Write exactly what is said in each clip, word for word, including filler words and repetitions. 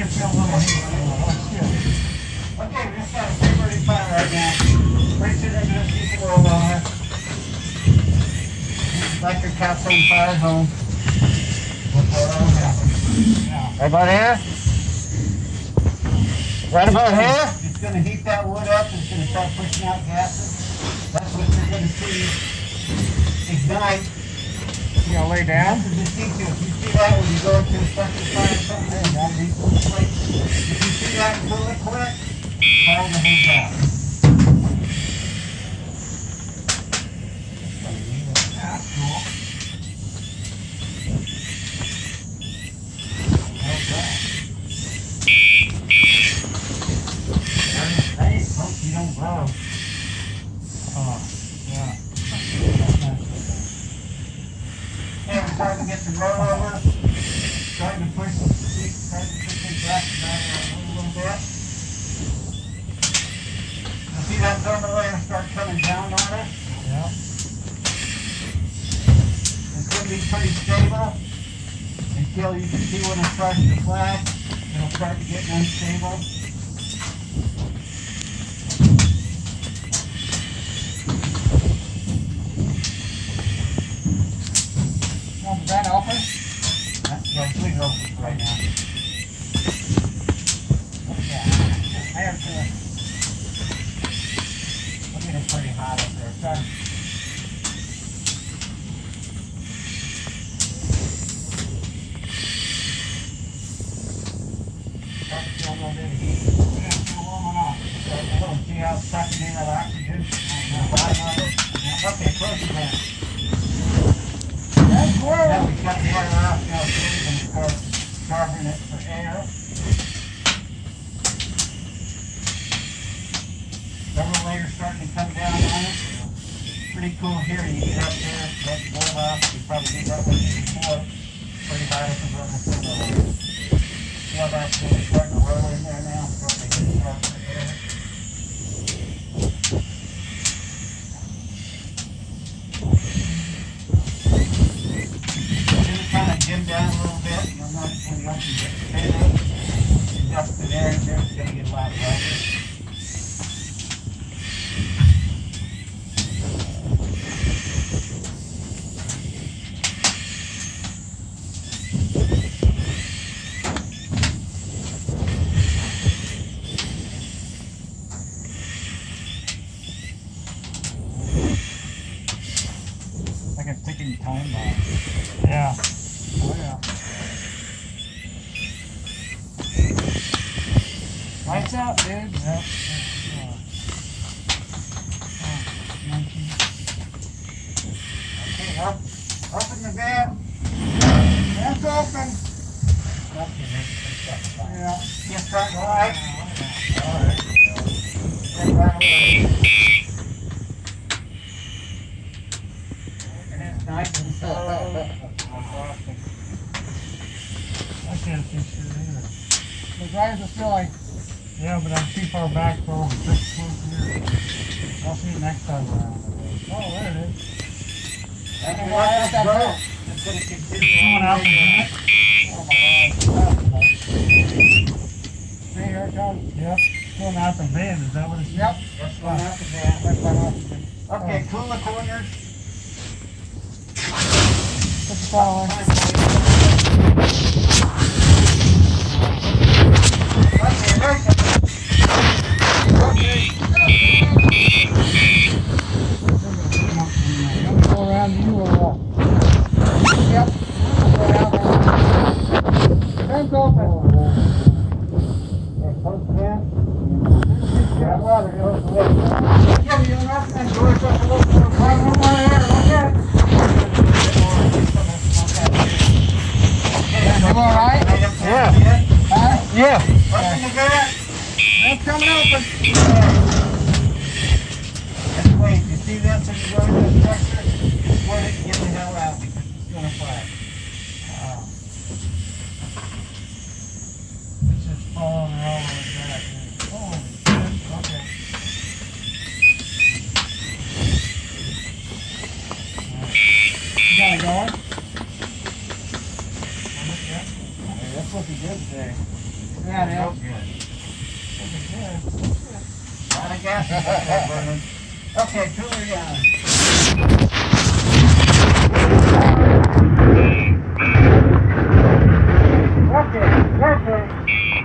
can feel a little heat. Okay, we just got a three thirty-five right now. Pretty soon they're going to keep the roll on it. Electric cat's on fire home. Right about here? Right about here? It's going to heat that wood up. It's going to start pushing out gases. That's what you're going to see ignite. You gonna lay down? This is the secret. If you see that when you go into a structure fire or something, that needs to plate. If you see that and pull it quick, fire the whole out. That's cool. Okay. Hey, hope you don't blow. Oh, yeah. And we're starting to get some rollover, starting to push the seat, starting to push these gases out a little bit. You see that thermal layer start coming down on us? Yeah. It's going to be pretty stable until you can see when it starts to flash. It'll start to get unstable. Is that open? That's yeah, completely open right now. Yeah, I have to. Look at it, pretty hot up there, son. Start to feel a little bit of heat. Yeah, it's still warming up. So, see how it's sucking in that oxygen? Okay, close it down. Now we cut the air off, now so we can start carving it for air. Several layers starting to come down on it. Pretty cool here. You get up there, let the bolt off. You probably did that with it before. Pretty high up and running through the layers. See how that's really starting to roll in there now? Starting to get sharp for air. Dim down a little bit, you'll notice when you open the potato, it's up to there and there, it's going to get a lot lighter. Like a ticking time bomb. Yeah. Oh yeah. Lights out, dude. Yep. Yeah. Oh, okay, up, open the van. Van's open. Yeah. Get front light. Alright. And it's nice and slow. I can't see shit either. The guys are still like, yeah, but I'm too far back for all the six here. I'll see you next time around. Oh, there it is. That's why I that broke. It's going to continue going out the back. Oh my God. See, here it comes. Yep. Going out the van, is that what it's? Yep. That's going out the van. That's going out the van. Okay, cool the corners. Put the ball in. Go around you or what? Yep. Go around. Turns open. Close again. Yeah, water. Yeah, you don't have to go up a little more. One more here. Okay. You all right? Yeah. Huh? Yeah. Open the gate. It's coming open. Just wait. You see that when you go into the structure? Just wait it and get the hell out because it's going to fire. Wow. It's just falling all over that. Holy shit. Okay. You got it going? That's looking good today. Yeah, it Real is. good. Good. A lot of gas is up there burning. Okay, cooler down. Okay, perfect.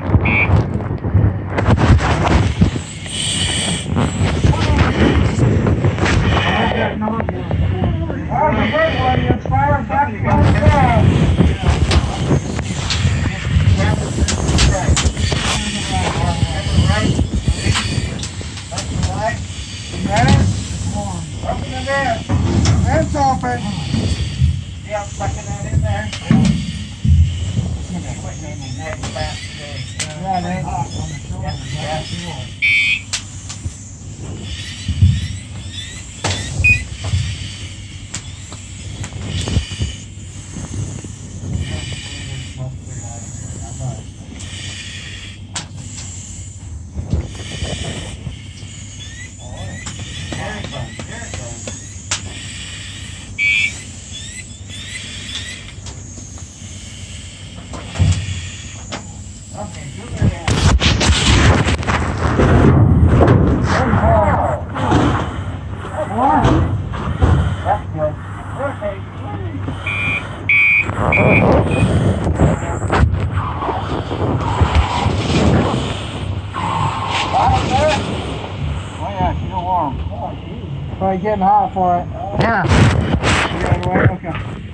Oh, the big one, you fire back to Open the vent. Vent's open. Yeah, sucking that in there. Putting in the neck fast today. Yeah, it is. On the shoulder. Yeah. Probably getting hot for it. Yeah. You got it away? Okay.